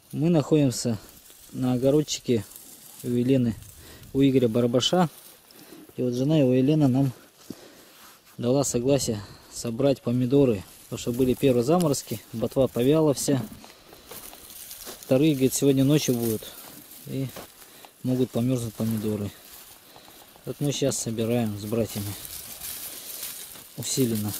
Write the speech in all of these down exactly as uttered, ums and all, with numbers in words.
Мы находимся на огородчике у Елены, у Игоря Барабаша. И вот жена его Елена нам дала согласие собрать помидоры. Потому что были первые заморозки, ботва повяла вся. Вторые, говорит, сегодня ночью будут. И могут померзнуть помидоры. Вот мы сейчас собираем с братьями. Усиленно.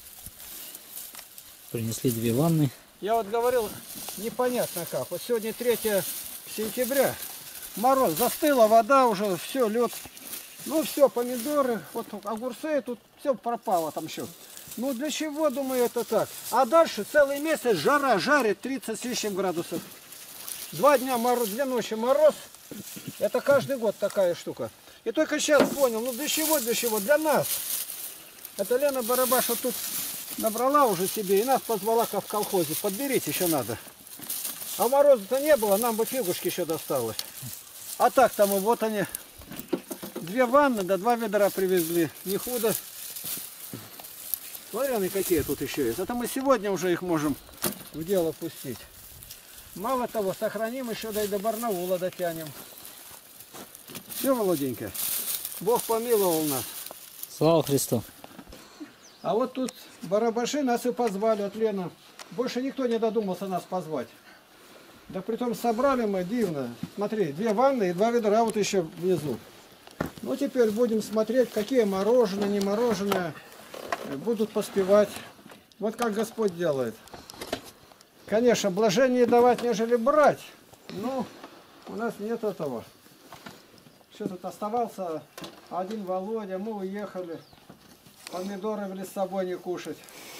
Принесли две ванны. Я вот говорил, непонятно как. Вот сегодня третье сентября. Мороз, застыла вода уже, все, лед. Ну все, помидоры, вот огурцы, тут все пропало там еще. Ну для чего, думаю, это так? А дальше целый месяц жара, жарит тридцать с лишним градусов. Два дня мороз, две ночи мороз. Это каждый год такая штука. И только сейчас понял, ну для чего, для чего? Для нас. Это Лена Барабаш вот тут набрала уже себе и нас позвала как в колхозе. Подберите еще надо. А мороза-то не было, нам бы фигушки еще досталось. А так там и вот они. Две ванны, да два ведра привезли. Не худо. Смотри, они какие тут еще есть. Это мы сегодня уже их можем в дело пустить. Мало того, сохраним еще, да и до Барнаула дотянем. Все, Володенька, Бог помиловал нас. Слава Христу! А вот тут Барабаши нас и позвали от Лены. Больше никто не додумался нас позвать. Да притом собрали мы дивно. Смотри, две ванны и два ведра вот еще внизу. Ну теперь будем смотреть, какие мороженое, не мороженое будут поспевать. Вот как Господь делает. Конечно, блажение давать, нежели брать. Но у нас нет этого. Что тут оставался один Володя, мы уехали. Помидоры в с собой не кушать.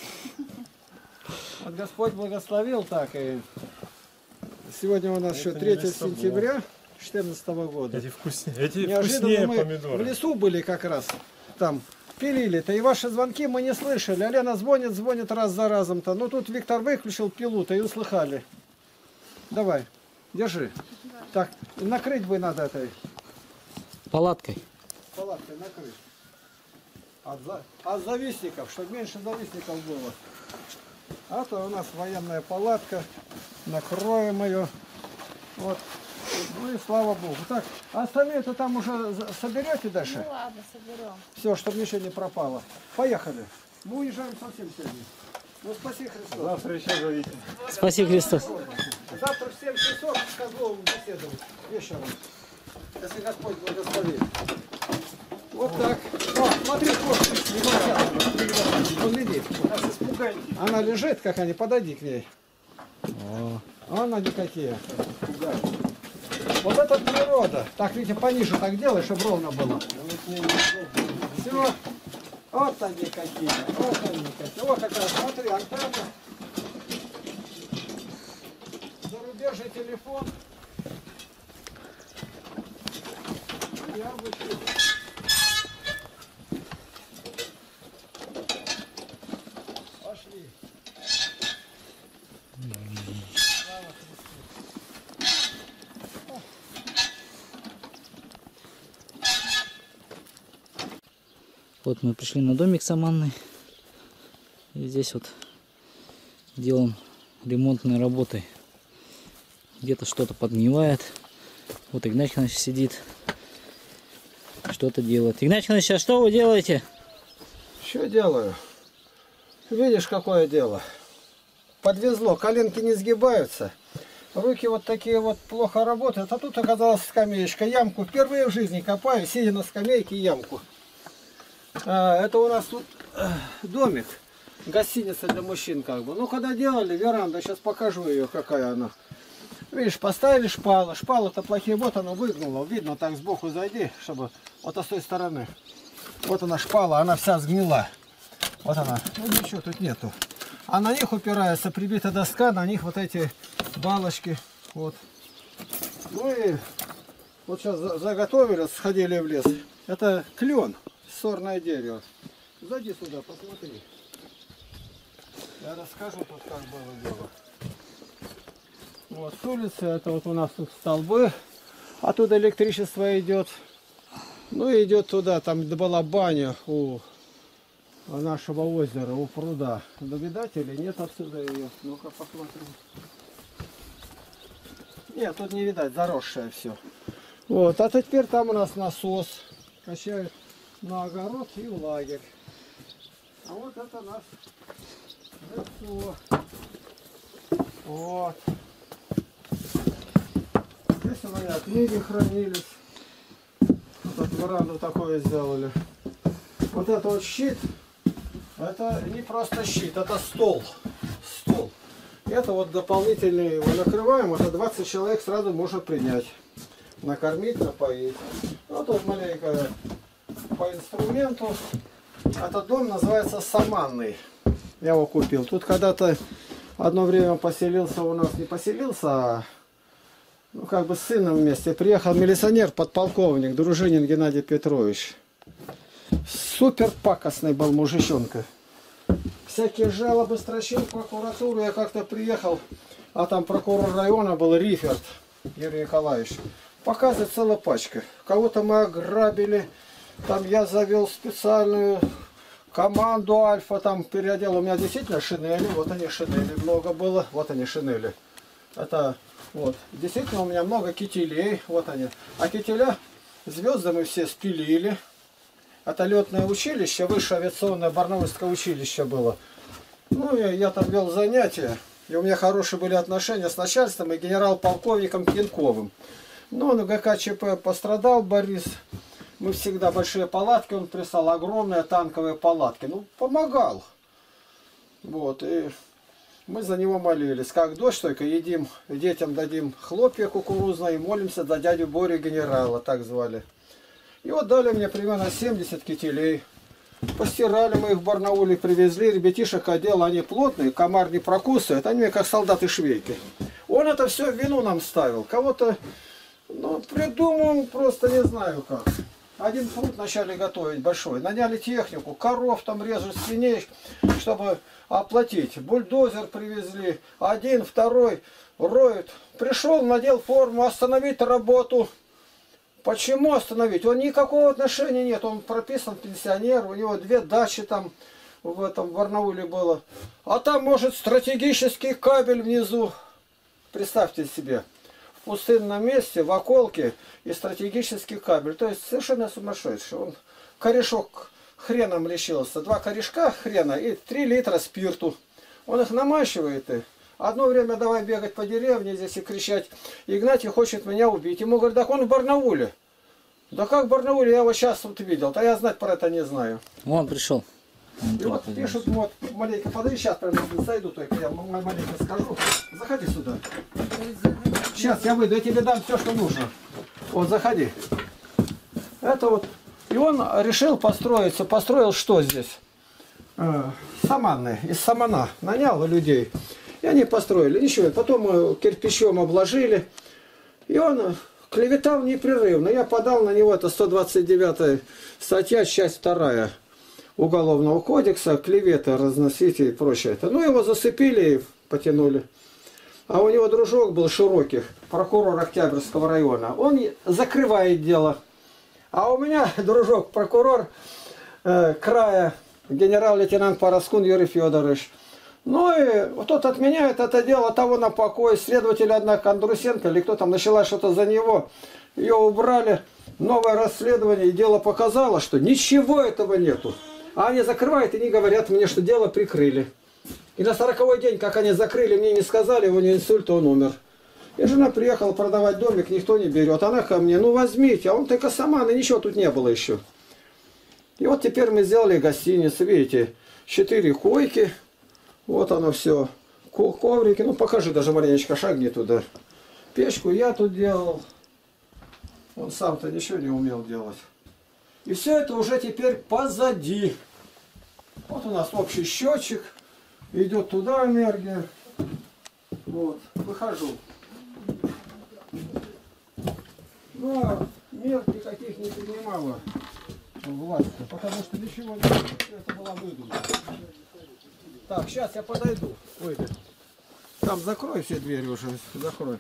Вот Господь благословил так. И сегодня у нас еще третье сентября две тысячи четырнадцатого года. Эти вкуснее, эти Неожиданно вкуснее мы помидоры. в лесу были как раз. Там пилили-то. И ваши звонки мы не слышали. А Лена звонит, звонит раз за разом-то. Ну тут Виктор выключил пилу-то и услыхали. Давай, держи. Да. Так, накрыть бы надо этой. Палаткой. Палаткой накрыть. От, за... От завистников, чтобы меньше завистников было. А то у нас военная палатка. Накроем ее. Вот. Ну и слава Богу. Так, а остальные-то там уже соберете дальше? Ну ладно, соберем. Все, чтобы ничего не пропало. Поехали. Мы уезжаем совсем сегодня. Ну спаси Христос. Завтра еще зовите. Спаси Христос. Завтра в семь часов с Козловым беседовать вечером. Если Господь благословит. Вот так. О, смотри, кошка. Вон лежит. Она лежит, как они, подойди к ней. О, она никакие. Вот это природа. Так, видите, пониже так делай, чтобы ровно было. Все. Вот они какие. Вот они какие. Вот как раз, смотри, антенна. Зарубежный телефон. Я вышлю. Пошли. Вот мы пришли на домик саманный. И здесь вот делаем ремонтные работы. Где-то что-то подгнивает. Вот Игнатий Иванович сидит. Что-то делает. Игнатий Иванович, а что вы делаете? Что делаю? Видишь, какое дело. Подвезло, коленки не сгибаются. Руки вот такие вот плохо работают. А тут оказалась скамеечка. Ямку впервые в жизни копаю, сидя на скамейке, ямку. А, это у нас тут э, домик. Гостиница для мужчин как бы. Ну, когда делали, веранда, сейчас покажу ее, какая она. Видишь, поставили шпалы. Шпалы-то плохие. Вот она выгнула. Видно, так сбоку зайди, чтобы... Вот с той стороны. Вот она шпала, она вся сгнила. Вот она. Ну, ничего тут нету. А на них упирается прибита доска, на них вот эти балочки. Вот. Ну и вот сейчас заготовили, сходили в лес. Это клен, сорное дерево. Зайди сюда, посмотри. Я расскажу тут, как было дело. Вот с улицы, это вот у нас тут столбы. Оттуда электричество идет. Ну и идет туда, там была баня у нашего озера, у пруда. Да видать или нет отсюда ее? Ну-ка посмотрим. Нет, тут не видать, заросшее все. Вот, а теперь там у нас насос. Качают на огород и в лагерь. А вот это наш лицо. Вот. Здесь у меня книги хранились. Вот веранду такое сделали. Вот это вот щит. Это не просто щит, это стол. Стол. Это вот дополнительный его накрываем. Это двадцать человек сразу можно принять. Накормить, напоить. Вот тут маленько по инструменту. Этот дом называется Саманный. Я его купил. Тут когда-то одно время поселился у нас, не поселился, а ну, как бы с сыном вместе. Приехал милиционер, подполковник, Дружинин Геннадий Петрович. Супер пакостный был мужичонка. Всякие жалобы строчил в прокуратуру. Я как-то приехал, а там прокурор района был Риферт Юрий Николаевич. Показывает целая пачка. Кого-то мы ограбили. Там я завел специальную команду Альфа, там переодел. У меня действительно шинели. Вот они шинели много было. Вот они шинели. Это вот. Действительно у меня много кителей. Вот они. А кителя звезды мы все спилили. Это летное училище, высшее авиационное Барнаульское училище было. Ну и я там вел занятия. И у меня хорошие были отношения с начальством и генерал-полковником Пьянковым. Но на ГКЧП пострадал Борис. Мы всегда большие палатки, он прислал огромные танковые палатки. Ну, помогал. Вот, и мы за него молились. Как дождь, только едим, детям дадим хлопья кукурузные и молимся за дядю Борю генерала, так звали. И вот дали мне примерно семьдесят кителей. Постирали мы их в Барнауле, привезли. Ребятишек одел, они плотные, комар не прокусывает. Они как солдаты-швейки. Он это все в вину нам ставил. Кого-то, ну, придумал, просто не знаю как. Один фрукт начали готовить большой. Наняли технику, коров там режут, свиней, чтобы оплатить. Бульдозер привезли. Один, второй роют. Пришел, надел форму, остановить работу. Почему остановить? Он никакого отношения нет. Он прописан пенсионер, у него две дачи там в этом в Барнауле было. А там может стратегический кабель внизу. Представьте себе. В пустынном месте, в околке и стратегический кабель. То есть совершенно сумасшедший. Он корешок хреном лечился. Два корешка хрена и три литра спирту. Он их намащивает и... Одно время давай бегать по деревне здесь и кричать. Игнатий хочет меня убить. Ему говорят, так он в Барнауле. Да как в Барнауле? Я его сейчас вот видел. Да я знать про это не знаю. Он пришел. И вот пишут, вот, маленько подожди, сейчас прям зайду, только я маленько скажу. Заходи сюда. Сейчас я выйду, я тебе дам все, что нужно. Вот, заходи. Это вот. И он решил построиться. Построил что здесь? Э, Саманный. Из Самана. Нанял людей. И они построили. Ничего. Потом мы кирпичом обложили. И он клеветал непрерывно. Я подал на него, это сто двадцать девятая статья, часть вторая Уголовного кодекса. Клеветы разносить и прочее. Ну, его засыпили и потянули. А у него дружок был Широких, прокурор Октябрьского района. Он закрывает дело. А у меня дружок, прокурор э, края, генерал-лейтенант Параскун Юрий Федорович. Ну и вот тот отменяет это дело, того на покой. Следователь, однако, Андрусенко, или кто там, начала что-то за него. Ее убрали. Новое расследование, и дело показало, что ничего этого нету. А они закрывают и не говорят мне, что дело прикрыли. И на сороковой день, как они закрыли, мне не сказали, у него инсульт, он умер. И жена приехала продавать домик, никто не берет. Она ко мне, ну возьмите, а он только сама, но ничего тут не было еще. И вот теперь мы сделали гостиницу, видите, четыре койки. Вот оно все. Коврики. Ну покажи даже маленечко, шагни туда. Печку я тут делал. Он сам-то ничего не умел делать. И все это уже теперь позади. Вот у нас общий счетчик. Идет туда энергия. Вот. Выхожу. Но мер никаких не принимала власть. Потому что ничего не было. Это была выдумка. Так, сейчас я подойду. Выйду. Там закрой все двери уже. Закрой.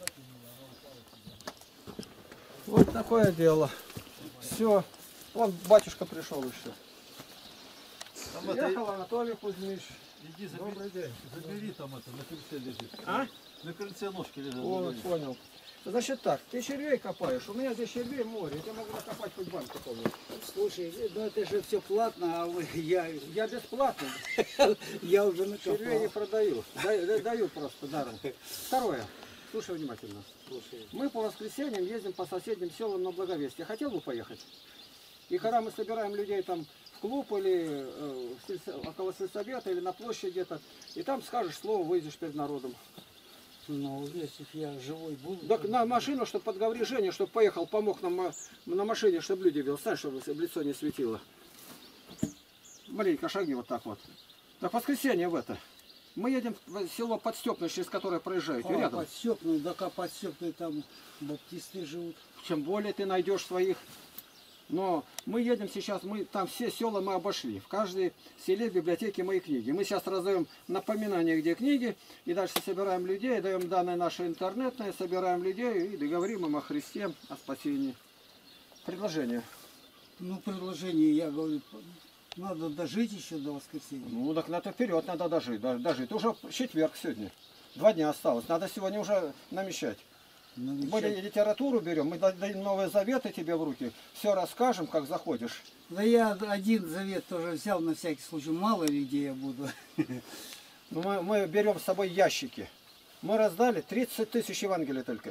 Вот такое дело. Все. Вон батюшка пришел еще. Приехал Анатолий Кузьмич. Иди забери, Добрый день. забери там это, на крыльце лежит. А? На крыльце ножки лежат. Вот, забери. понял. Значит так, ты червей копаешь, у меня здесь червей море, я тебе могу накопать хоть банку полную. Слушай, ну это же все платно, а вы, я, Я бесплатно, я уже червей не накопал. продаю, даю, даю просто даром. Второе, слушай внимательно. Слушай, Мы по воскресеньям ездим по соседним селам на Благовестие. Хотел бы поехать? И когда мы собираем людей там в клуб или э, в сельсо- около сельсовета или на площади где-то, и там скажешь слово, выйдешь перед народом. ну если я живой буду... Так на машину, чтобы подговори Женя, чтобы поехал, помог нам ма- на машине, чтобы люди видели, знаешь, чтобы лицо не светило. Маленько шаги вот так вот. Так в воскресенье в это. Мы едем в село Подстепное, через которое проезжаете, А, рядом. подстепную, да как подстепную там баптисты живут. Чем более ты найдешь своих. Но мы едем сейчас, мы там все села мы обошли. В каждой селе в библиотеке мои книги. Мы сейчас раздаем напоминания, где книги, и дальше собираем людей, даем данные наши интернетные, собираем людей и договорим им о Христе, о спасении. Предложение. Ну, предложение, я говорю, надо дожить еще до воскресенья. Ну так надо вперед, надо дожить. да- дожить. Уже четверг сегодня. Два дня осталось. Надо сегодня уже намещать. Навещать. Более литературу берем, мы дадим Новые Заветы тебе в руки. Все расскажем, как заходишь. Да я один завет тоже взял на всякий случай, мало ли где я буду. Ну, Мы, мы берем с собой ящики. Мы раздали тридцать тысяч Евангелий только.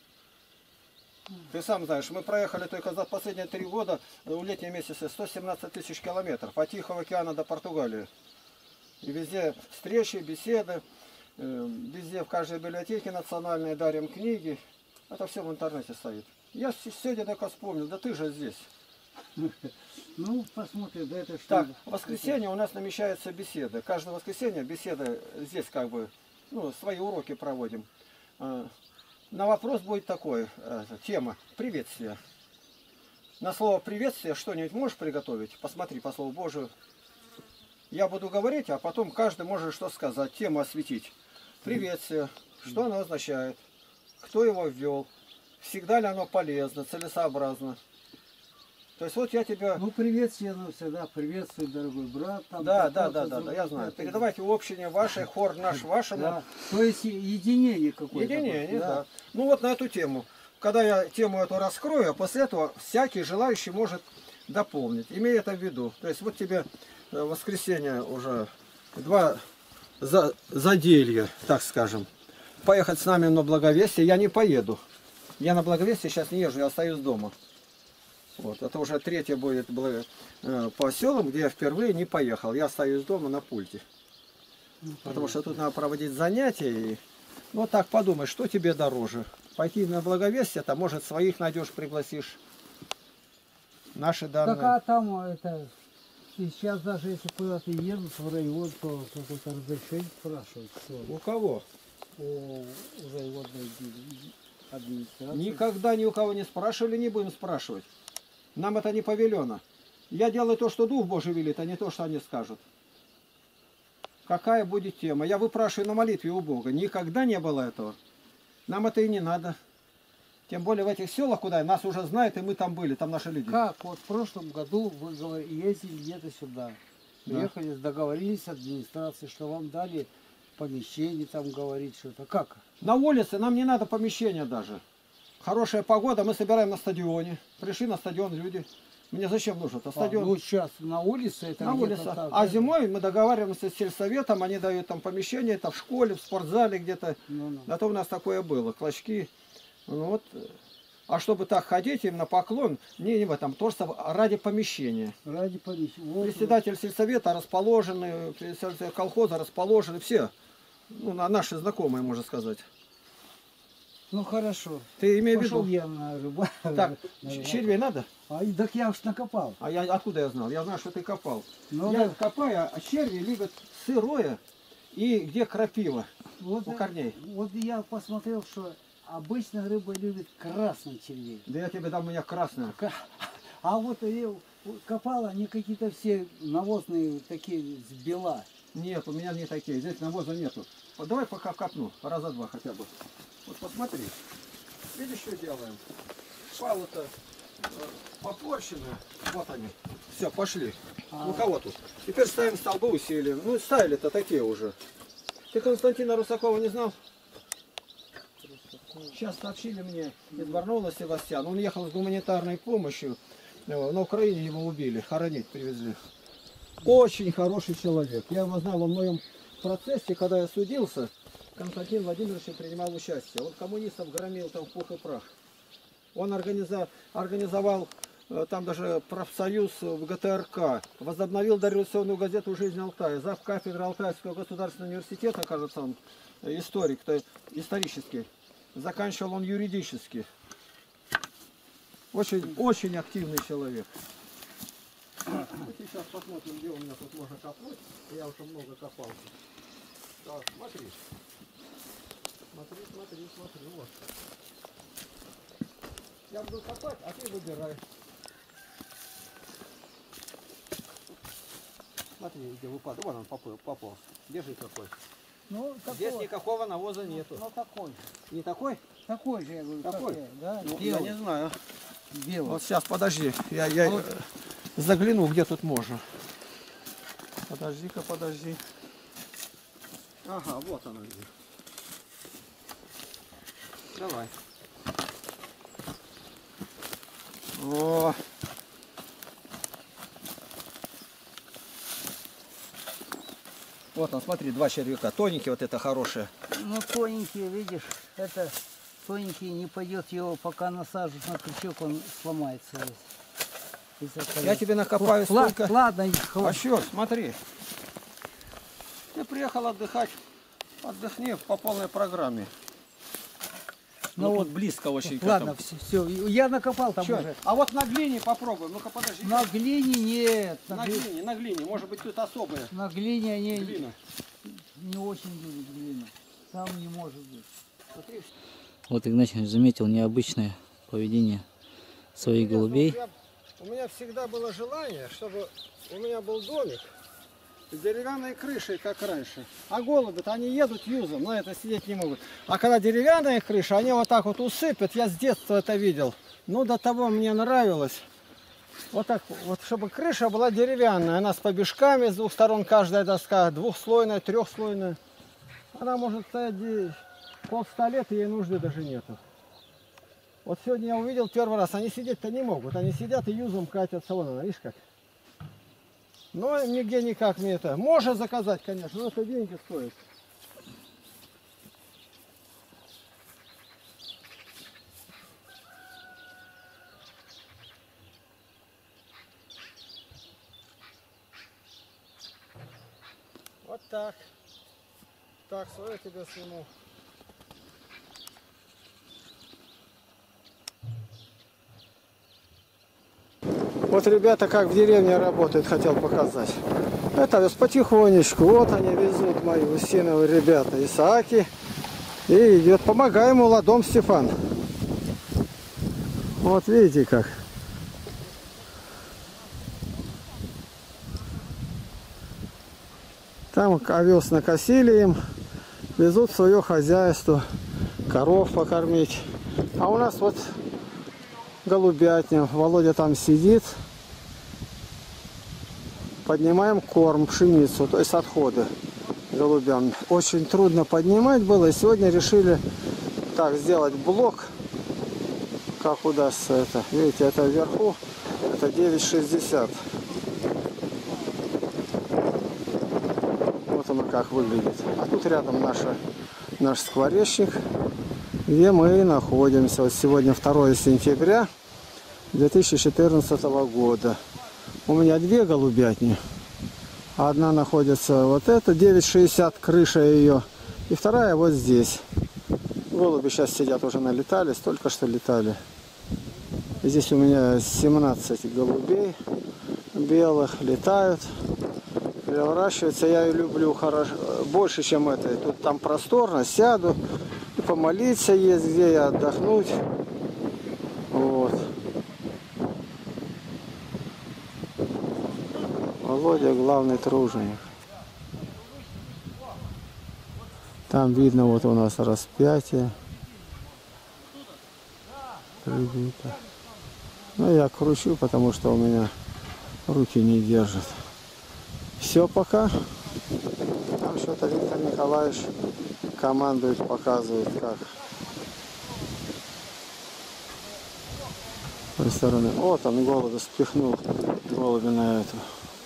Ты сам знаешь, мы проехали только за последние три года, в летние месяцы, сто семнадцать тысяч километров от Тихого океана до Португалии. И везде встречи, беседы, э, везде в каждой библиотеке национальной дарим книги. Это все в интернете стоит. Я с- сегодня только вспомнил, да ты же здесь. Ну, посмотрим, да это что. Так, в воскресенье у нас намечаются беседы. Каждое воскресенье беседы здесь как бы, ну, свои уроки проводим. А, На вопрос будет такой, э, тема приветствия. На слово приветствие что-нибудь можешь приготовить? Посмотри по Слову Божию. Я буду говорить, а потом каждый может что сказать, тему осветить. Приветствие, что оно означает, кто его ввел, всегда ли оно полезно, целесообразно. То есть вот я тебя... Ну, приветствие, ну, всегда приветствую, дорогой брат. Там, Да, там, да, там, да, там, да, да, я там, знаю. там, Передавайте общине ваше, хор наш вашему. Да. То есть единение какое-то. Единение, да. да. Ну вот на эту тему. Когда я тему эту раскрою, а после этого всякий желающий может дополнить. Имей это в виду. То есть вот тебе э, в воскресенье уже два за, заделья, так скажем. Поехать с нами на Благовестие я не поеду. Я на Благовестие сейчас не езжу, я остаюсь дома. Вот, это уже третье будет благо- э, по селам, где я впервые не поехал. Я остаюсь дома на пульте. Потому что тут надо проводить занятия. И... Ну так подумай, что тебе дороже? Пойти на Благовестие, то может своих найдешь, пригласишь. Наши данные. Так а там это сейчас даже если куда-то едут в район, то какое-то разрешение спрашивают, что У кого? у районной администрации. Никогда ни у кого не спрашивали, не будем спрашивать. Нам это не повелено. Я делаю то, что Дух Божий велит, а не то, что они скажут. Какая будет тема? Я выпрашиваю на молитве у Бога. Никогда не было этого. Нам это и не надо. Тем более в этих селах, куда нас уже знают, и мы там были, там наши люди. Как вот в прошлом году вы говори- ездили где-то сюда, Да. приехали, договорились с администрацией, что вам дали помещение, там говорить что-то. Как? На улице нам не надо помещения даже. Хорошая погода, мы собираем на стадионе. Пришли на стадион люди. Мне зачем нужно? Это А, стадион. ну сейчас на улице это На где-то улице. так, А да? зимой мы договариваемся с сельсоветом, они дают там помещение, это в школе, в спортзале где-то. Ну, ну. А то у нас такое было, клочки. Ну вот. А чтобы так ходить им на поклон, не, не в этом, просто ради помещения. Ради помещения. Вот, Председатель сельсовета расположены, председатель колхоза расположены, все. Ну, на- наши знакомые, можно сказать. ну хорошо. Ты имей в Пошел виду. я на рыбу. Так, на рыбалку. червей надо? А, и так я уж накопал. А я откуда я знал? Я знаю, что ты копал. Ну, я да. копаю, а черви любят сырое и где крапива Вот, у э, корней. вот я посмотрел, что обычно рыба любит красный червей. Да я тебе дам, у меня красная. Ка- А вот я копал, они какие-то все навозные такие с бела. Нет, у меня не такие. Здесь навоза нету. Вот давай пока копну, раза два хотя бы. Вот посмотри. Видишь, что делаем? Палу-то попорчены. Вот они. Все, пошли. Ну кого тут? Теперь ставим столбы, усилим. Ну ставили-то такие уже. Ты Константина Русакова не знал? Сейчас сообщили мне из Барнаула Севастьян. Он ехал с гуманитарной помощью. На Украине его убили, хоронить привезли. Очень хороший человек. Я его знал, он в моем процессе, когда я судился, Константин Владимирович принимал участие. Он коммунистов громил там в пух и прах. Он организовал, организовал там даже профсоюз в ГТРК, возобновил дореволюционную газету «Жизнь Алтая». Зав. Кафедры Алтайского государственного университета, кажется, он историк, то исторический. Заканчивал он юридически. Очень, очень активный человек. Сейчас посмотрим, где у меня тут можно копнуть. Я уже много копался. Так, смотри. Смотри, смотри, смотри. Вот. Я буду копать, а ты выбирай. Смотри, где выпадает. Вон он поплыл, пополз. Держи какой. Ну, Здесь такой, никакого навоза нету. ну такой же. Не такой? Такой же, я говорю, Такой? такой, да? Ну, я Белый. не знаю. Белый. Вот сейчас, подожди. Я, я э, загляну, где тут можно. Подожди-ка, подожди. Ага, вот она где. Давай. О. Вот он, смотри, два червяка. Тоненькие вот это хорошие. Ну, тоненькие, видишь, это тоненький не пойдет его, пока насаживать на крючок, он сломается весь. Из-за Я тебе накопаю Ла- столько. Ладно, А хватит. что, смотри. Ты приехал отдыхать. Отдохни по полной программе. Ну Ну, вот, вот близко очень к Ладно, этому. все, все, я накопал там Чё? уже. А вот на глине попробуем. Ну-ка подожди. На глине нет, на, На гли- глине, на глине. Может быть тут особая на глине они глина. не очень любят глину. Там не может быть. Смотри. Вот Игнатьевич заметил необычное поведение своих голубей. У меня всегда было желание, чтобы у меня был домик с деревянной крышей, как раньше. А голуби-то они едут юзом, на это сидеть не могут. А когда деревянная крыша, они вот так вот усыпят. Я с детства это видел. Ну, до того мне нравилось. Вот так вот, чтобы крыша была деревянная. Она с побежками с двух сторон, каждая доска двухслойная, трехслойная. Она может стоять полста лет, и ей нужды даже нету. Вот сегодня я увидел первый раз, они сидеть-то не могут. Они сидят и юзом катятся. Вон она, видишь как? Но нигде никак не это. Можно заказать, конечно, но это деньги стоит. Вот так. Так, свое тебе сниму. Вот ребята как в деревне работают, хотел показать. Это вот потихонечку, вот они везут мои усиновые ребята, Исааки. И идет, помогаем ему ладом Стефан. Вот видите как. Там овес накосили им, везут в свое хозяйство, коров покормить. А у нас вот голубятня. Володя там сидит. Поднимаем корм, пшеницу, то есть отходы голубям. Очень трудно поднимать было. И сегодня решили так сделать блок. Как удастся это. Видите, это вверху. Это девять шестьдесят. Вот оно как выглядит. А тут рядом наша, наш скворечник, где мы находимся. Вот сегодня второе сентября две тысячи четырнадцатого года. У меня две голубятни. Одна находится вот это, девять шестьдесят, крыша ее. И вторая вот здесь. Голуби сейчас сидят, уже налетались, только что летали. И здесь у меня семнадцать голубей белых, летают, переворачиваются. Я ее люблю хорошо, больше, чем это. Тут там просторно, сяду, и помолиться есть где, и отдохнуть. Вот. Володя главный труженик. Там видно, вот у нас распятие прибито. Ну, я кручу, потому что у меня руки не держат. Все пока. Там что-то Виктор Николаевич командует, показывает, как. С той стороны. Вот он, голубя спихнул. Голубя на эту.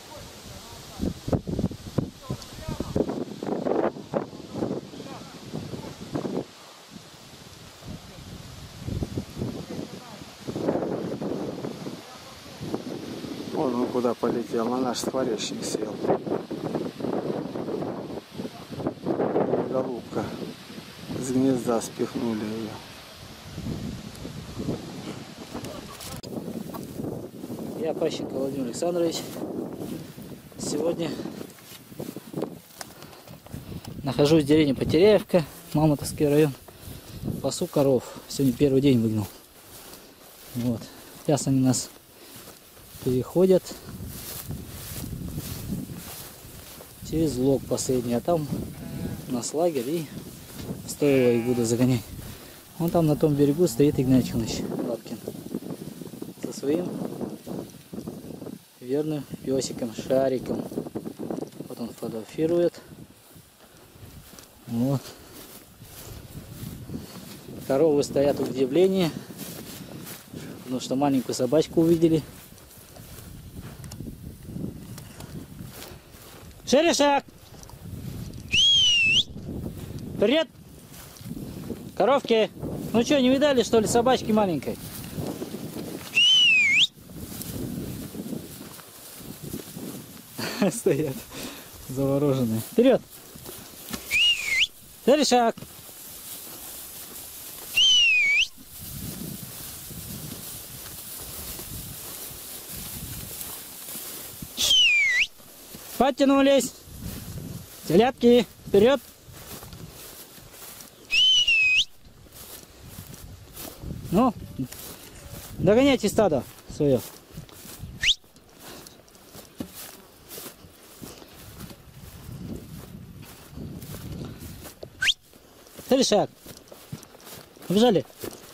Вон он куда полетел, на наш скворечник сел. Голубка. С гнезда спихнули ее. Я Пащенко Владимир Александрович. Сегодня нахожусь в деревне Потеряевка, Мамонтовский район. Пасу коров. Сегодня первый день выгнал. Вот. Сейчас они нас переходят через лог последний, а там у нас лагерь, и стоило их буду загонять. Вон там на том берегу стоит Игнатий Иванович Лапкин со своим верным песиком Шариком. Вот он фотографирует. Вот. Коровы стоят в удивлении, потому что маленькую собачку увидели. Шеришак! Привет! Коровки! Ну что, не видали, что ли, собачки маленькой? Стоят завороженные. Вперед! Шеришак! Подтянулись. Телятки, вперед. Ну, догоняйте стадо свое. Шаг. Побежали.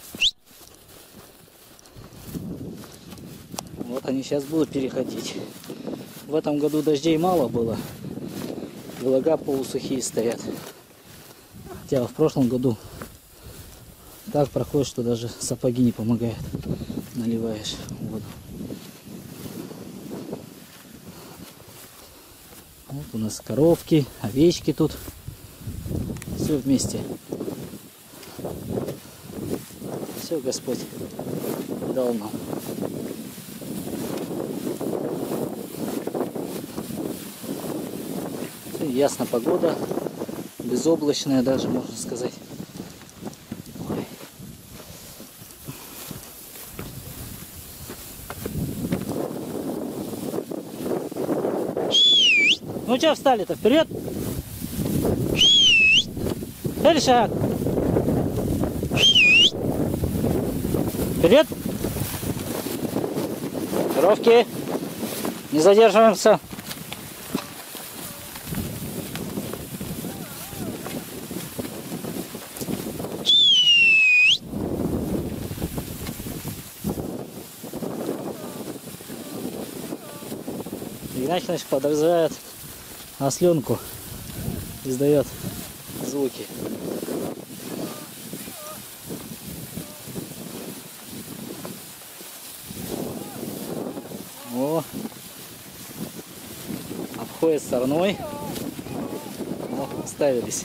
Вот они сейчас будут переходить. В этом году дождей мало было. И лага полусухие стоят. Хотя в прошлом году так проходит, что даже сапоги не помогают. Наливаешь воду. Вот у нас коровки, овечки тут. Все вместе. Все Господь дал нам. Ясно, погода, безоблачная даже, можно сказать. Ой. Ну что встали-то, вперед! Дальше шаг! Вперед! Коровки! Не задерживаемся! Игнатий подразумевает осленку, издает звуки. О, обходит стороной. О, ставились.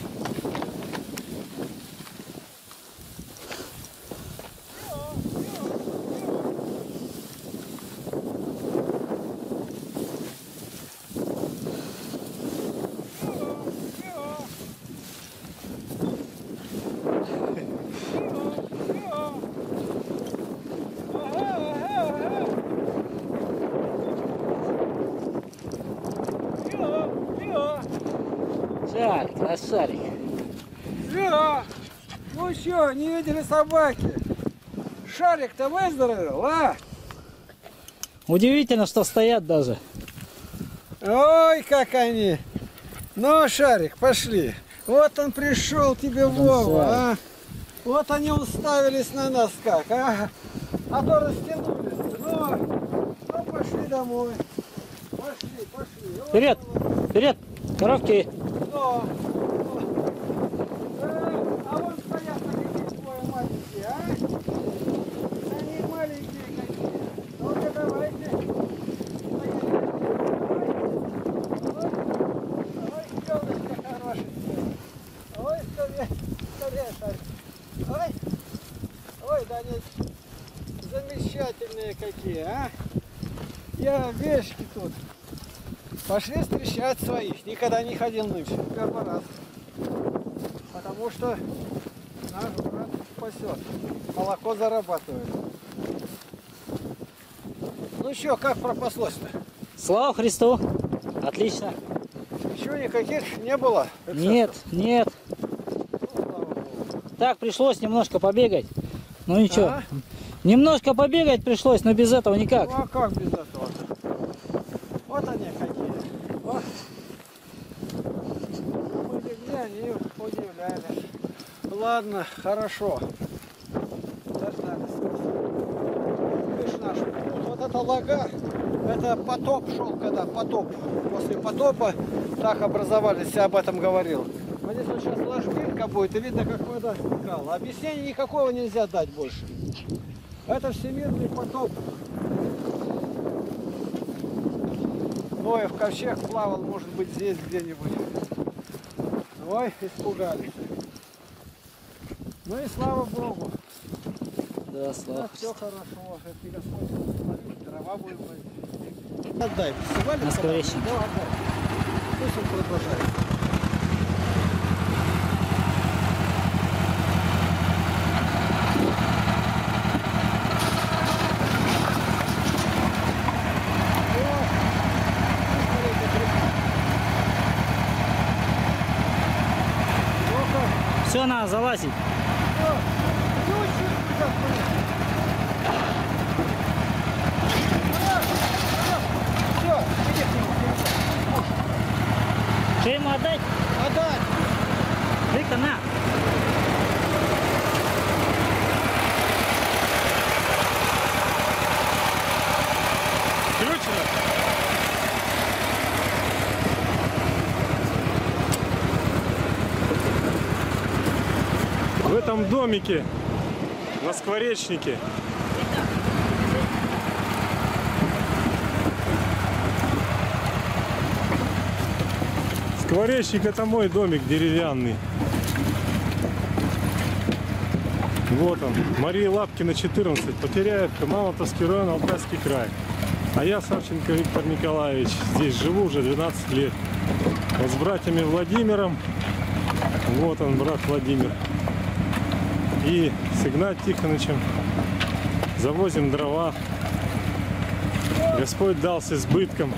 Шарик, наш шарик. Все. Ну что, не видели собаки? Шарик-то выздоровел, а? Удивительно, что стоят даже. Ой, как они. Ну, Шарик, пошли. Вот он пришел тебе, Вова, а? Вот они уставились на нас как, а? А то растянулись. О, ну пошли домой. Пошли, пошли. Ой, Вперед! Вперед! Коровки! что? Э, а вон стоят такие двое маленькие, а? Они маленькие какие. Ну-ка давайте. Ой, елочка хорошенькая. Ой, скорее, скорее, Сань. Ой, ой, да они замечательные какие, а? Я вещки тут. Пошли встречать своих. Никогда не ходил нынче. Первый раз. Потому что наш брат спасет. Молоко зарабатывает. Ну что, как пропаслось-то? Слава Христу! Отлично! Ничего никаких не было? Нет, нет. Ну, слава Богу. Так, пришлось немножко побегать. Ну ничего. А? Немножко побегать пришлось, но без этого никак. Ну а как без этого? Вот они какие. Вот. Мы где они удивлялись. Ладно, хорошо. Дождались. Видишь наш путь. Вот это лага, это потоп шел, когда потоп. После потопа так образовались, я об этом говорил. Вот здесь вот сейчас ложбинка будет, и видно, как вода стекала. Объяснения никакого нельзя дать больше. Это всемирный потоп. Ноев ковчег плавал, может быть, здесь где-нибудь. Ой, испугались. Ну и слава Богу. Да, слава Да, все Христу. хорошо. Если Господь благословит, дрова будем возить. Отдай. Сывали На скворечник. Да, отдай. Пусть он продолжает. Все, надо залазить. Все, иди к нему. Что ему отдать? Отдай. Ты-ка на. В этом домике на скворечнике скворечник — это мой домик деревянный. Вот он, Мария Лапкина, четырнадцать, Потеряевка, Мамонтовский район, Алтайский край. А я, Савченко Виктор Николаевич, здесь живу уже двенадцать лет. Вот с братьями Владимиром, вот он, брат Владимир, и с Игнатием Тихоновичем завозим дрова. Господь дал с избытком.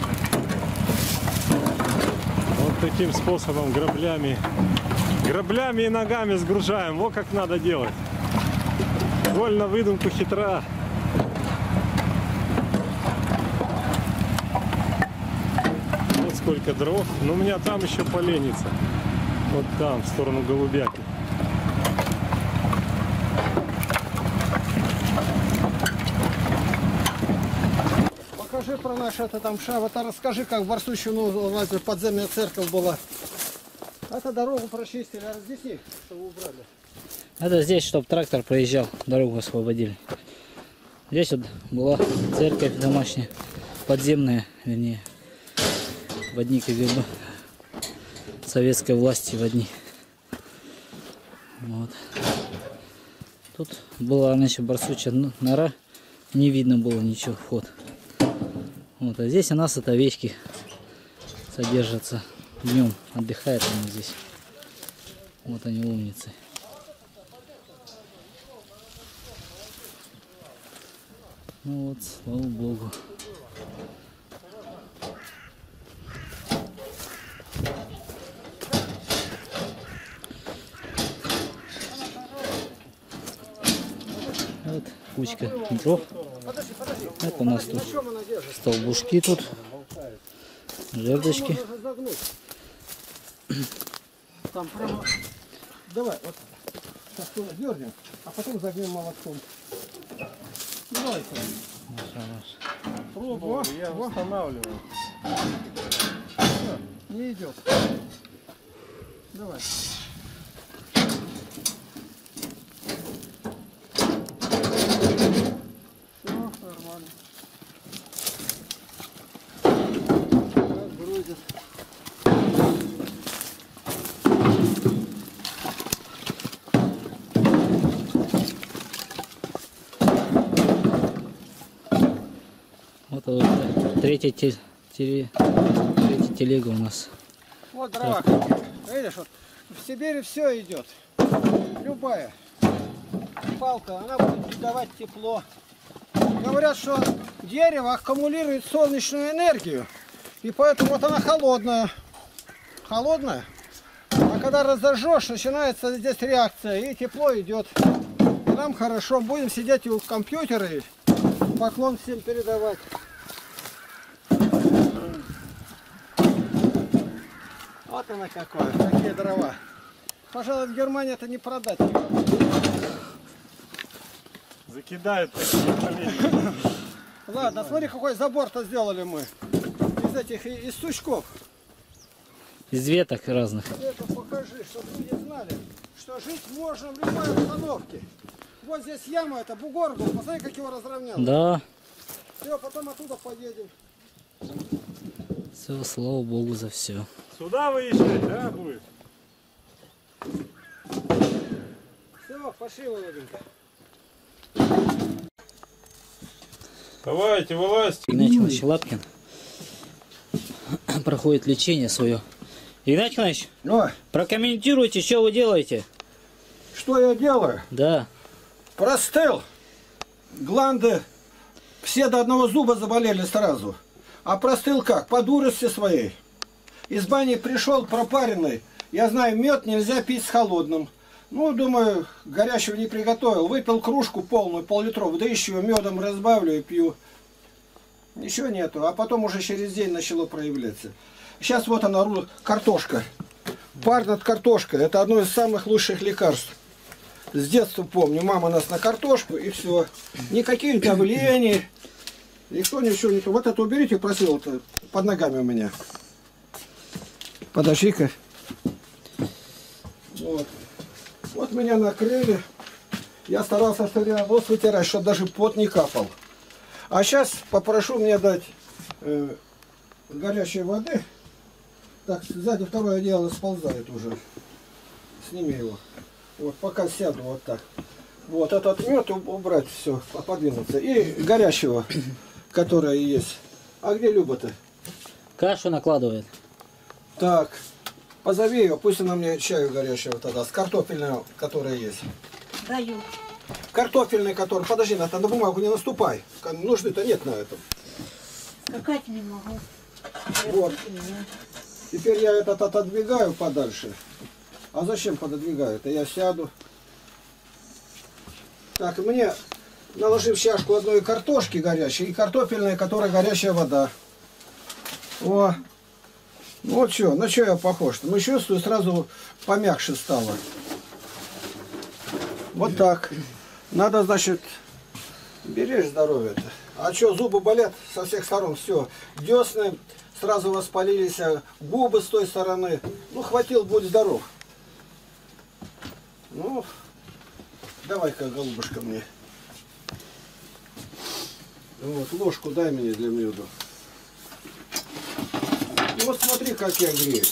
Вот таким способом, граблями. Граблями и ногами сгружаем. Вот как надо делать. Голь на выдумку хитра. Вот сколько дров. Но у меня там еще поленится. Вот там, в сторону Голубяки. Покажи про наш это там шав. Это расскажи, как в Барсучину лазер подземная церковь была. Это дорогу прочистили, а разъясни, что вы убрали. Это здесь, чтобы трактор проезжал, дорогу освободили. Здесь вот была церковь домашняя, подземная, вернее, в одни КГБ, советской власти в одни. Вот. Тут была, значит, Барсучья нора, не видно было ничего, вход. Вот, а здесь у нас это овечки содержатся днем, отдыхают они здесь. Вот они, умницы. Ну вот, слава Богу. Вот кучка дров. Это у нас тут столбушки тут, жердочки. Можно загнуть. Там прямо. Давай, вот. Сейчас туда дернем, а потом загнем молотком. Ну, давай, Саня. Пробовал, я во. восстанавливаю. Не идет. Давай. Все, нормально. Так, грузит. Вот, вот третья, те, те- третья телега у нас. Вот дрова какие. Видишь, вот в Сибири все идет. Любая палка, она будет давать тепло. Говорят, что дерево аккумулирует солнечную энергию, и поэтому вот она холодная. Холодная. А когда разожжешь, начинается здесь реакция, и тепло идет. И нам хорошо. Будем сидеть у компьютера и поклон всем передавать. Вот она какое, какие дрова. Пожалуй, в Германии это не продать. Закидают такие колени. Ладно, смотри, какой забор-то сделали мы. Из этих, из сучков. Из веток разных. Это покажи, чтобы люди знали, что жить можно в любой обстановке. Вот здесь яма, это бугор был. Посмотри, как его разровнял. Да, Все, потом оттуда поедем. все, слава богу за все. Сюда выезжать, да, будет? Все, пошли, Володенька. Давайте, вылазьте. Игнатий Иванович Лапкин проходит лечение свое. Игнатий Иванович, Ой, прокомментируйте, что вы делаете. что я делаю? Да. Простыл. Гланды все до одного зуба заболели сразу. А простыл как? По дурости своей. Из бани пришел пропаренный. Я знаю, мед нельзя пить с холодным. Ну, думаю, горячего не приготовил. Выпил кружку полную, пол-литровую, да еще медом разбавлю и пью. Ничего нету. А потом уже через день начало проявляться. Сейчас вот она, картошка. Пар над картошкой. Это одно из самых лучших лекарств. С детства помню, мама нас на картошку и все. Никаких давлений. Никто ничего не... Вот это уберите, просил, это под ногами у меня. Подожди-ка. Вот. Вот меня накрыли. Я старался нос вытирать, чтобы даже пот не капал. А сейчас попрошу мне дать э, горячей воды. Так, сзади второе дело сползает уже. Сними его. Вот, пока сяду вот так. Вот, этот мед убрать, все, подвинуться. И горячего, которое есть. А где Люба-то? Кашу накладывает. Так, позови ее, пусть она мне чаю горячего тогда, с картофельного, которое есть. Даю. Картофельный, который... Подожди, Ната, на бумагу не наступай. Нужды-то нет на этом. Скакать не могу. Вот. Теперь я этот отодвигаю подальше. А зачем пододвигаю? Это я сяду. Так, мне наложи в чашку одной картошки горячей и картофельной, которая горячая вода. О, вот что, на что я похож? Ну, чувствую, сразу помягче стало. Вот так. Надо, значит, беречь здоровье-то. А что, зубы болят со всех сторон, все. Десны сразу воспалились, а губы с той стороны. Ну, хватил, будь здоров. Ну, давай-ка, голубушка, мне. Вот, ложку дай мне для меду. И вот смотри, как я греюсь.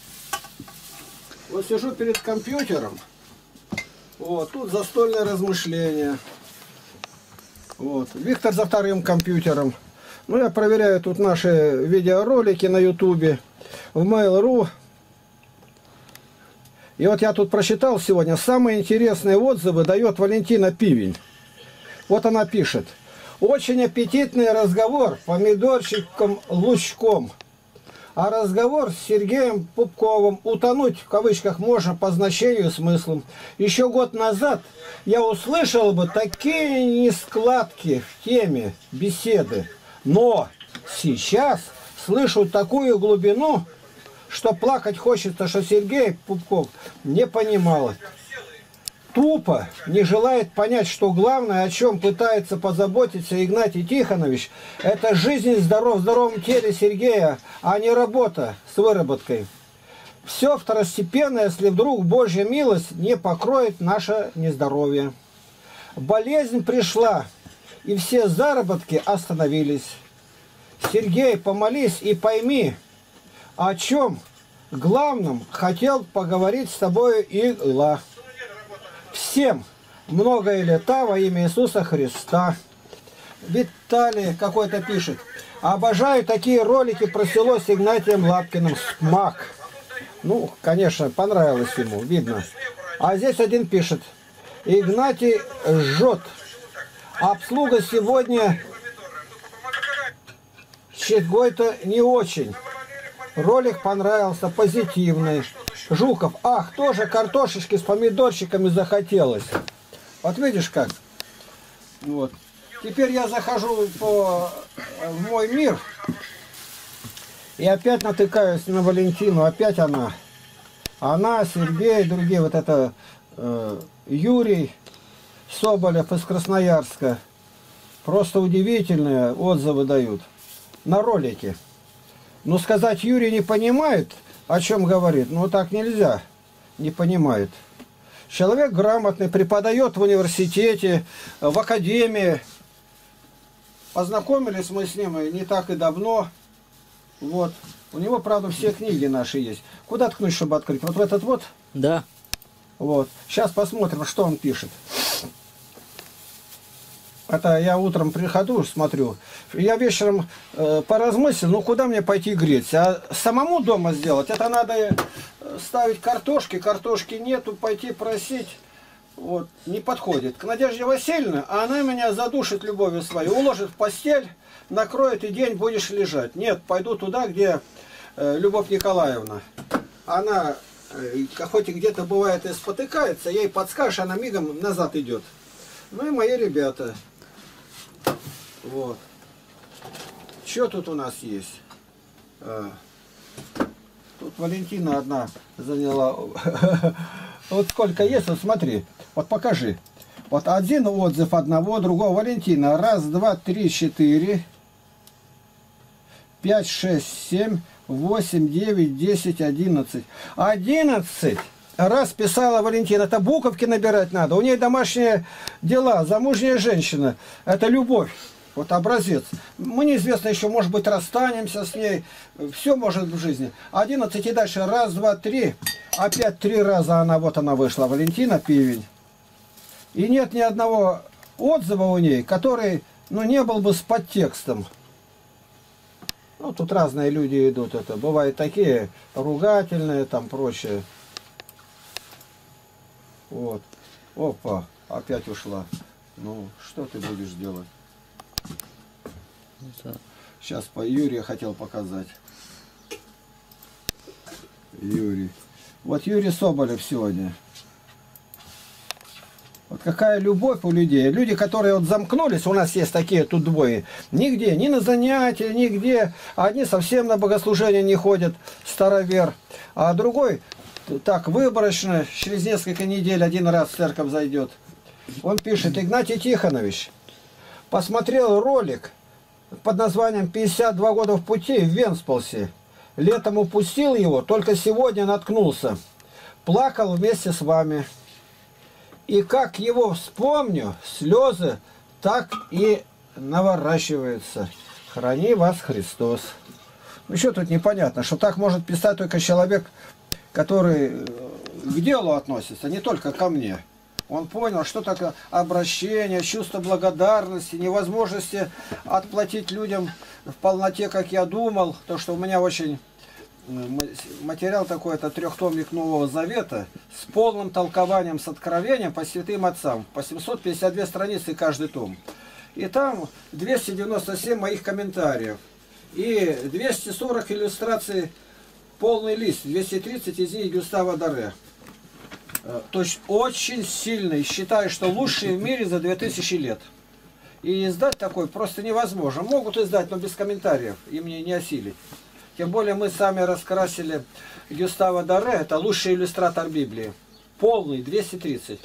Вот сижу перед компьютером. Вот, тут застольное размышление. Вот, Виктор за вторым компьютером. Ну, я проверяю тут наши видеоролики на ютубе, в мейл точка ру. И вот я тут прочитал сегодня, самые интересные отзывы дает Валентина Пивень. Вот она пишет. Очень аппетитный разговор помидорчиком лучком. А разговор с Сергеем Пупковым утонуть, в кавычках, можно по значению и смыслам. Еще год назад я услышал бы такие нескладки в теме беседы. Но сейчас слышу такую глубину, что плакать хочется, что Сергей Пупков не понимал. тупо не желает понять, что главное, о чем пытается позаботиться Игнатий Тихонович, это жизнь и здоров, в здоровом теле Сергея, а не работа с выработкой. Все второстепенно, если вдруг Божья милость не покроет наше нездоровье. Болезнь пришла, и все заработки остановились. Сергей, помолись и пойми, о чем главном хотел поговорить с тобой Игла. Всем многое лета во имя Иисуса Христа. Виталий какой-то пишет: обожаю такие ролики про село с Игнатием Лапкиным. Смак. Ну, конечно, понравилось ему, видно. А здесь один пишет: Игнатий жжет. Обслуга сегодня чего-то не очень. Ролик понравился, позитивный. Жуков: ах, тоже картошечки с помидорчиками захотелось. Вот видишь как. Вот. Теперь я захожу по, в мой мир. И опять натыкаюсь на Валентину. Опять она. Она, Сергей, другие. Вот это э, Юрий Соболев из Красноярска. Просто удивительные отзывы дают. На ролике. Ну, сказать, Юрий не понимает, о чем говорит. Ну, так нельзя. Не понимает. Человек грамотный, преподает в университете, в академии. Познакомились мы с ним не так и давно. Вот. У него, правда, все книги наши есть. Куда ткнуть, чтобы открыть? Вот в этот вот? Да. Вот. Сейчас посмотрим, что он пишет. Это я утром приходу, смотрю. Я вечером э, поразмыслил, ну куда мне пойти греться? А самому дома сделать? Это надо ставить картошки, картошки нету, пойти просить. Вот, не подходит. К Надежде Васильевне, а она меня задушит любовью своей. Уложит в постель, накроет, и день будешь лежать. Нет, пойду туда, где э, Любовь Николаевна. Она, э, хоть и где-то бывает и спотыкается, ей подскажешь, она мигом назад идет. Ну и мои ребята. Вот. Что тут у нас есть? А, тут Валентина одна заняла. Вот сколько есть, вот смотри. Вот покажи. Вот один отзыв одного, другого. Валентина. Раз, два, три, четыре, пять, шесть, семь, восемь, девять, десять, одиннадцать. Одиннадцать раз писала Валентина. Это буковки набирать надо. У нее домашние дела. Замужняя женщина. Это любовь. Вот образец. Мы неизвестно еще, может быть, расстанемся с ней. Все может в жизни. одиннадцать и дальше. Раз, два, три. Опять три раза она, вот она вышла. Валентина Пивень. И нет ни одного отзыва у ней, который, ну, не был бы с подтекстом. Ну, тут разные люди идут. Это бывают такие ругательные, там прочее. Вот. Опа, опять ушла. Ну, что ты будешь делать? Сейчас по Юрию хотел показать. Юрий. Вот Юрий Соболев сегодня. Вот какая любовь у людей. Люди, которые вот замкнулись, у нас есть такие тут двое. Нигде, ни на занятия, нигде. Одни совсем на богослужение не ходят, старовер. А другой так выборочно, через несколько недель один раз в церковь зайдет. Он пишет: Игнатий Тихонович, посмотрел ролик под названием «пятьдесят два года в пути» в Венспилсе. Летом упустил его, только сегодня наткнулся. Плакал вместе с вами. И как его вспомню, слезы так и наворачиваются. Храни вас Христос. Ну что тут непонятно, что так может писать только человек, который к делу относится, не только ко мне. Он понял, что такое обращение, чувство благодарности, невозможности отплатить людям в полноте, как я думал. То, что у меня очень материал такой, это трехтомник Нового Завета с полным толкованием, с откровением по святым отцам. По семьсот пятьдесят две страницы каждый том. И там двести девяносто семь моих комментариев. И двести сорок иллюстраций, полный лист, двести тридцать из них Гюстава Доре. То есть очень сильный, считаю, что лучший в мире за две тысячи лет. И издать такой просто невозможно. Могут издать, но без комментариев, им не, не осилить. Тем более мы сами раскрасили Гюстава Доре, это лучший иллюстратор Библии. Полный, двести тридцать.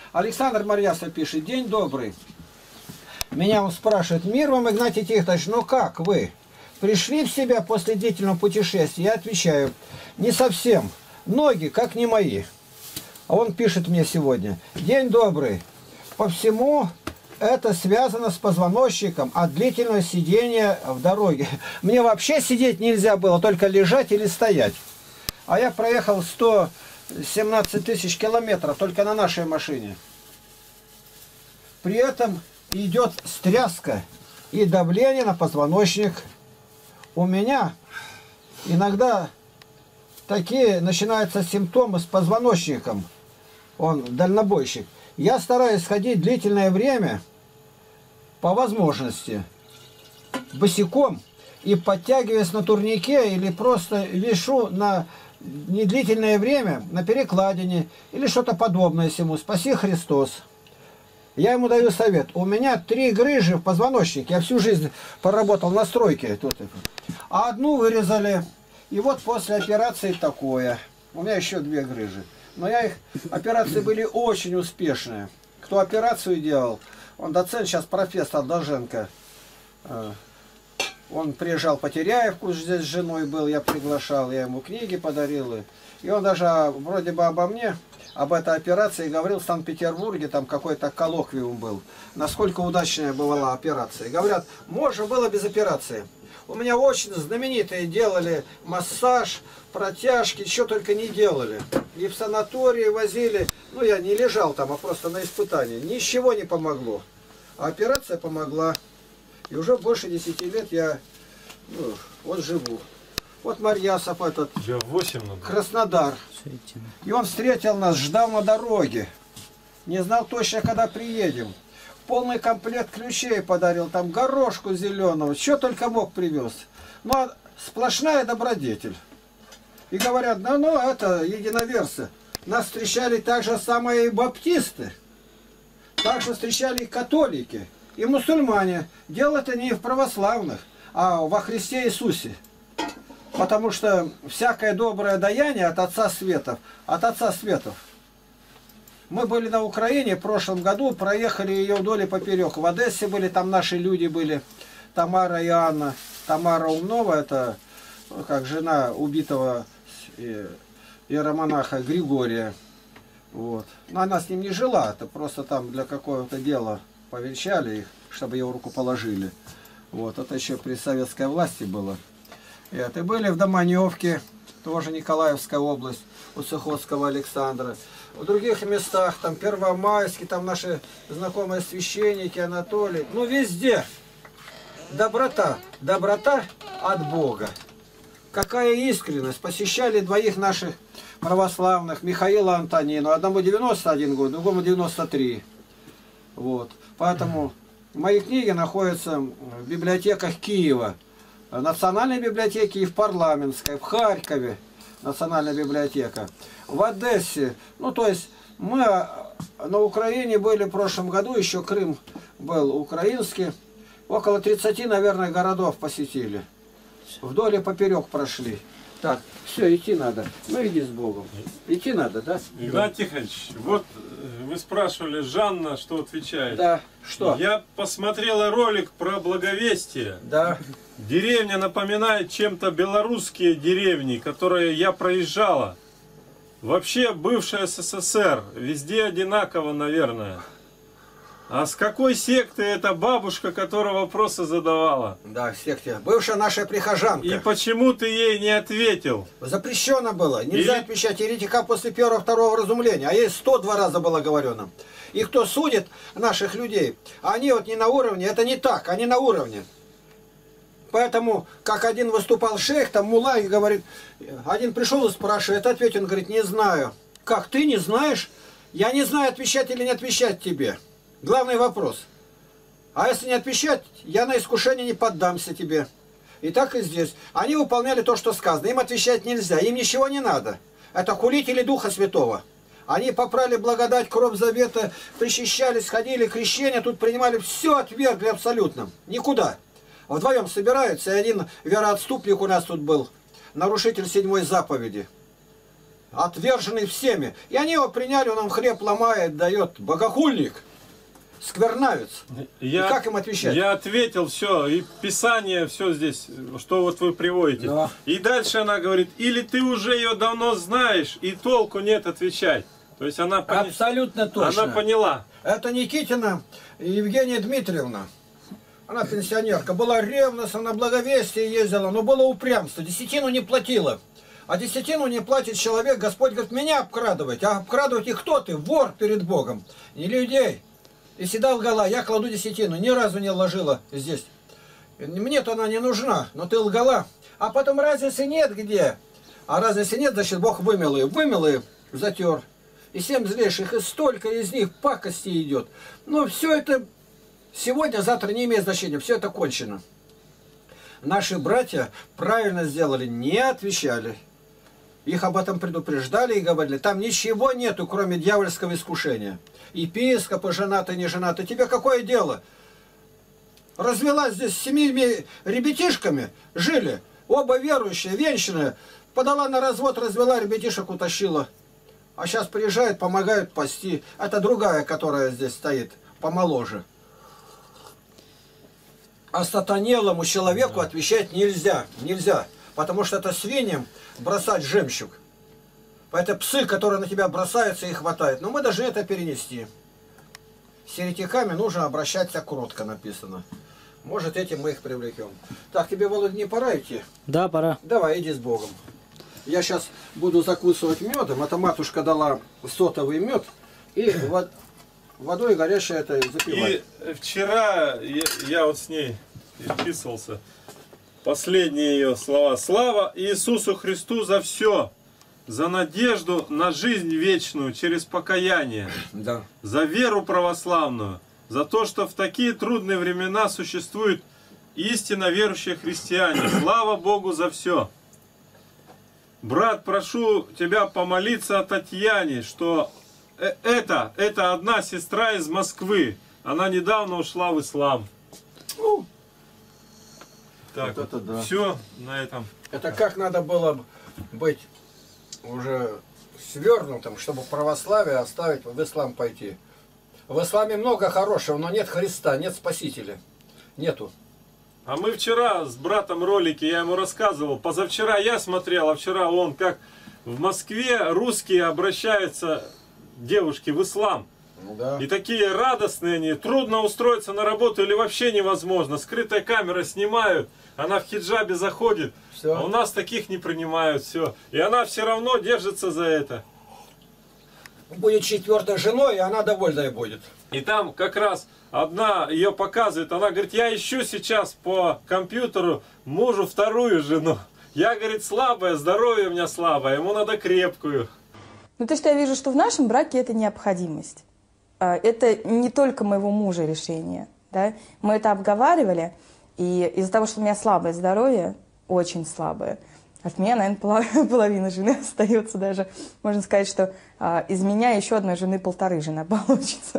Александр Марьясов пишет: день добрый. Меня он спрашивает: мир вам, Игнатий Тихонович, ну как вы? Пришли в себя после длительного путешествия? Я отвечаю: не совсем. Ноги как не мои. А он пишет мне сегодня: день добрый. По всему это связано с позвоночником от длительного сидения в дороге. Мне вообще сидеть нельзя было, только лежать или стоять. А я проехал сто семнадцать тысяч километров только на нашей машине. При этом идет стряска и давление на позвоночник. У меня иногда такие начинаются симптомы с позвоночником. Он дальнобойщик. Я стараюсь ходить длительное время, по возможности, босиком, и подтягиваясь на турнике или просто вешу на недлительное время на перекладине или что-то подобное ему. Спаси Христос. Я ему даю совет. У меня три грыжи в позвоночнике. Я всю жизнь поработал на стройке. Тут. А одну вырезали. И вот после операции такое. У меня еще две грыжи. Но я их... Операции были очень успешные. Кто операцию делал, он доцент, сейчас профессор Долженко. Он приезжал по Теряевку, здесь с женой был, я приглашал, я ему книги подарил. И он даже вроде бы обо мне, об этой операции говорил в Санкт-Петербурге, там какой-то коллоквиум был. Насколько удачная была операция. Говорят, можно было без операции. У меня очень знаменитые делали массаж, протяжки, что только не делали. И в санатории возили, ну я не лежал там, а просто на испытании. Ничего не помогло. А операция помогла. И уже больше десяти лет я ну, вот живу. Вот Марьясов этот, Я восемь надо. Краснодар. И он встретил нас, ждал на дороге. Не знал точно, когда приедем. Полный комплект ключей подарил, там горошку зеленого, что только мог привез. Ну, а сплошная добродетель. И говорят, ну, ну, это единоверцы. Нас встречали так же самые и баптисты. Так же встречали и католики, и мусульмане. Дело это не в православных, а во Христе Иисусе. Потому что всякое доброе даяние от Отца Светов, от Отца Светов. Мы были на Украине в прошлом году, проехали ее вдоль и поперек. В Одессе были, там наши люди были, Тамара и Анна. Тамара Умнова, это как жена убитого иеромонаха Григория. Вот. Но она с ним не жила, это просто там для какого-то дела повенчали их, чтобы его руку положили. Вот. Это еще при советской власти было. И это были в Доманевке, тоже Николаевская область, у Сухотского Александра. В других местах, там Первомайский, там наши знакомые священники, Анатолий. Ну везде доброта, доброта от Бога. Какая искренность. Посещали двоих наших православных, Михаила Антонину. Одному девяносто один год, другому девяносто три. Вот. Поэтому мои книги находятся в библиотеках Киева. В Национальной библиотеке и в Парламентской, в Харькове Национальная библиотека, в Одессе. Ну, то есть мы на Украине были в прошлом году, еще Крым был украинский. Около тридцати, наверное, городов посетили. Вдоль и поперек прошли. Так, все, идти надо. Ну, иди с Богом. Идти надо, да? Игнатий Тихонович, вот вы спрашивали, Жанна, что отвечает. Да, что? Я посмотрела ролик про Благовестие. Да. Деревня напоминает чем-то белорусские деревни, которые я проезжала. Вообще бывшая СССР, везде одинаково, наверное. А с какой секты эта бабушка, которая вопросы задавала? Да, секте. Бывшая наша прихожанка. И почему ты ей не ответил? Запрещено было. Нельзя Или... отвечать еретика после первого-второго разумления. А ей сто два раза было говорено. И кто судит наших людей, они вот не на уровне, это не так, они на уровне. Поэтому, как один выступал шейх, там мулла, и говорит, один пришел и спрашивает, ответь, он говорит, не знаю. Как, ты не знаешь? Я не знаю, отвечать или не отвечать тебе. Главный вопрос. А если не отвечать, я на искушение не поддамся тебе. И так и здесь. Они выполняли то, что сказано. Им отвечать нельзя, им ничего не надо. Это хулители Духа Святого. Они попрали благодать, кровь завета, причащались, ходили, крещение, тут принимали, все отвергли абсолютно. Никуда. Вдвоем собираются, и один вероотступник у нас тут был, нарушитель седьмой заповеди. отверженный всеми. И они его приняли, он нам хлеб ломает, дает. Богохульник, сквернавец. Я, и как им отвечать? Я ответил все, и Писание, все здесь, что вот вы приводите. Да. И дальше она говорит, или ты уже ее давно знаешь, и толку нет отвечать. То есть она, пони... Абсолютно точно. Она поняла. Это Никитина Евгения Дмитриевна. Она пенсионерка. Была ревностна, на благовестие ездила, но было упрямство. Десятину не платила. А десятину не платит человек. Господь говорит, меня обкрадывать. А обкрадывать и кто ты? Вор перед Богом. Не людей. И всегда лгала. Я кладу десятину. Ни разу не ложила здесь. Мне-то она не нужна. Но ты лгала. А потом разницы нет где. А разницы нет, значит, Бог вымел ее. Вымел ее, затер. И семь злейших, и столько из них пакости идет. Но все это сегодня, завтра не имеет значения. Все это кончено. Наши братья правильно сделали, не отвечали. Их об этом предупреждали и говорили, там ничего нету, кроме дьявольского искушения. Епископы, женаты, не женаты, тебе какое дело? Развелась здесь с семьями ребятишками, жили, оба верующие, венчанные, подала на развод, развела, ребятишек утащила. А сейчас приезжают, помогают пасти. Это другая, которая здесь стоит, помоложе. А сатанелому человеку отвечать нельзя, нельзя. Потому что это свиньям бросать жемчуг. Это псы, которые на тебя бросаются и хватают. Но мы должны это перенести. С еретиками нужно обращаться кротко, написано. Может, этим мы их привлекем. Так, тебе, Володя, не пора идти? Да, пора. Давай, иди с Богом. Я сейчас буду закусывать медом. Это матушка дала сотовый мед. И вод... водой горячей это запивать. И вчера я, я вот с ней переписывался. Последние ее слова. Слава Иисусу Христу за все. За надежду на жизнь вечную через покаяние. Да. За веру православную. За то, что в такие трудные времена существуют истинно верующие христиане. Слава Богу за все. Брат, прошу тебя помолиться о Татьяне, что это, это одна сестра из Москвы. Она недавно ушла в ислам. Так, вот это да. Все на этом. Это как надо было быть уже свернутым, чтобы православие оставить, в ислам пойти. В исламе много хорошего, но нет Христа, нет Спасителя. Нету. А мы вчера с братом ролики, я ему рассказывал, позавчера я смотрел, а вчера он, как в Москве русские обращаются, девушки, в ислам. Да. И такие радостные они, трудно устроиться на работу или вообще невозможно. Скрытая камера снимают, она в хиджабе заходит, Все. А у нас таких не принимают, все. И она все равно держится за это. Будет четвертой женой, и она довольная будет. И там как раз одна ее показывает, она говорит, я ищу сейчас по компьютеру мужу вторую жену. Я, говорит, слабая, здоровье у меня слабое, ему надо крепкую. Ну то, что я вижу, что в нашем браке это необходимость. Это не только моего мужа решение. Да? Мы это обговаривали, и из-за того, что у меня слабое здоровье, очень слабое, от меня, наверное, половина жены остается даже. Можно сказать, что а, из меня еще одной жены полторы жена получится.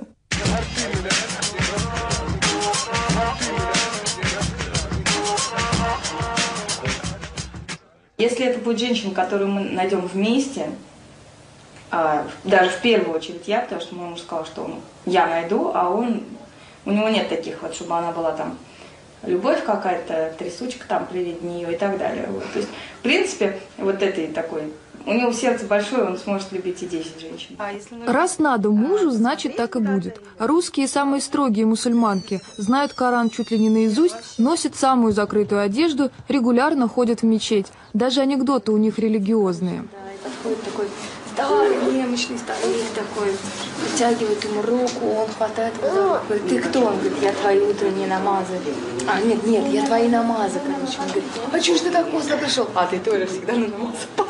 Если это будет женщина, которую мы найдем вместе, а, даже в первую очередь я, потому что мой муж сказал, что он, я найду, а он, у него нет таких вот, чтобы она была там любовь какая-то, трясучка там при виде нее и так далее. Вот. То есть, в принципе, вот этой такой, у него сердце большое, он сможет любить и десять женщин. А Раз надо мужу, значит так и будет. Русские, самые строгие мусульманки, знают Коран чуть ли не наизусть, носят самую закрытую одежду, регулярно ходят в мечеть. Даже анекдоты у них религиозные. Да, и подходит такой старый, немощный старик такой, протягивает ему руку, он хватает его, говорит, ты кто? Он говорит, я твои утренние намазы. А, нет, нет, я твои намазы, короче. Он говорит, а чего ж ты так поздно пришел? А ты тоже всегда на намаз.